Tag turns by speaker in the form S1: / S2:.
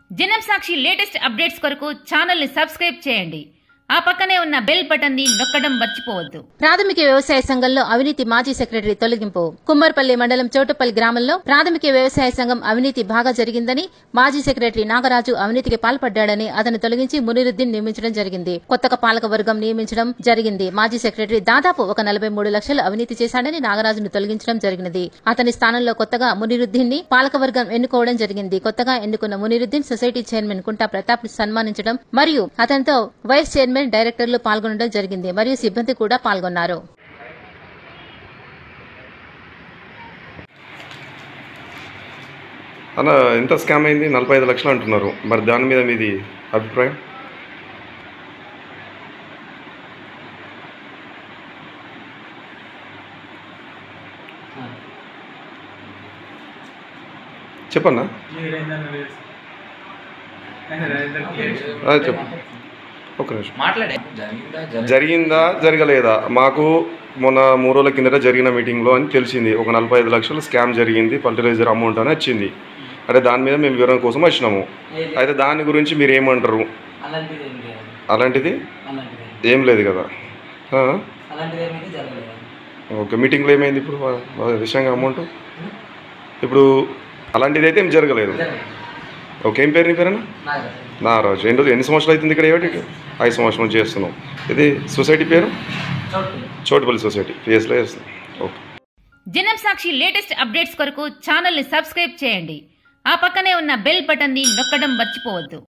S1: జనం Sakshi latest updates కొరకు channel ని సబ్స్క్రైబ్ చేయండి. ఆ పక్కనే ఉన్న బెల్ బటన్ ని నొక్కడం మర్చిపోవద్దు.
S2: ప్రాథమిక వ్యవసాయ సంఘంలో అవినీతి మాజీ సెక్రటరీ తొలగింపు. కుమ్మర్పల్లి మండలం చోటుపల్లి గ్రామంలో ప్రాథమిక వ్యవసాయ సంఘం అవినీతి బాగా జరిగిందని, మాజీ సెక్రటరీ నాగరాజు అవినీతికి పాల్పడ్డాడని అతను తొలగించి మునీరుద్దీన్ నియమించడం జరిగింది. కొత్తగా పాలక వర్గం నియమించడం జరిగింది. మాజీ సెక్రటరీ దాదాపు ఒక 43 లక్షలు అవినీతి చేశాడని నాగరాజును తొలగించడం జరిగినది. అతని స్థానంలో కొత్తగా మునీరుద్దీన్ ని పాలకవర్గం ఎన్నుకోవడం జరిగింది. కొత్తగా ఎన్నుకున్న మునీరుద్దీన్ సొసైటీ చైర్మన్ కుంటా ప్రతాప్ ని సన్మానించడం మరియు అతనితో వైస్ చైర్మన్ డైరెక్టర్లు పాల్గొనడం జరిగింది మరియు సిబ్బంది కూడా పాల్గొన్నారు.
S3: అన్న ఎంత స్కామ్ అయింది? 45 లక్షలు అంటున్నారు. మరి దాని మీద మీది అభిప్రాయం? చెప్పన్నా, చెప్పు. ఒక నిమిషం. జరిగిందా జరగలేదా? మాకు మొన్న 3 రోజుల కిందట జరిగిన మీటింగ్లో అని తెలిసింది. ఒక 45 లక్షలు స్కామ్ జరిగింది, ఫర్టిలైజర్ అమౌంట్ అని వచ్చింది. అంటే దాని మీద మేము వివరణ కోసం వచ్చినాము. అయితే దాని గురించి మీరు ఏమంటారు? అలాంటిది ఏం లేదు కదా. ఓకే, మీటింగ్లో ఏమైంది ఇప్పుడు విషయంగా అమౌంట్? ఇప్పుడు అలాంటిది అయితే ఏం జరగలేదు. ఓకే, ఏం పేరు నీ పేరేనా? నాగరాజు. ఎన్ని సంవత్సరాలు అవుతుంది ఇక్కడ? 5 సంవత్సరాలు చేస్తున్నాం. ఇది సొసైటీ పేరు చోటుపల్లి సొసైటీ పిఎస్లో చేస్తున్నాం. Okay.
S1: Janam Sakshi latest updates కొరకు ఛానల్ ని సబ్స్క్రైబ్ చేయండి. ఆ పక్కనే ఉన్న బెల్ బటన్ ని నొక్కడం మర్చిపోవద్దు.